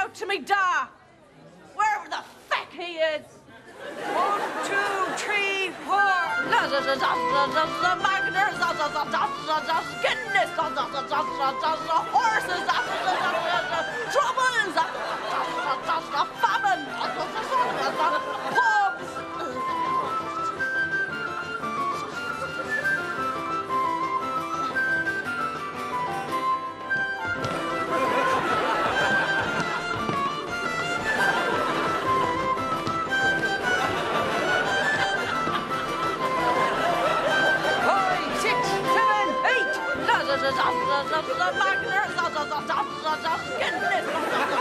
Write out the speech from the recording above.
out to me, da! Wherever the feck he is. 1, 2, 3, 4. Magners, Guinness, horses, troubles, famine, pubs. The Magners, Guinness,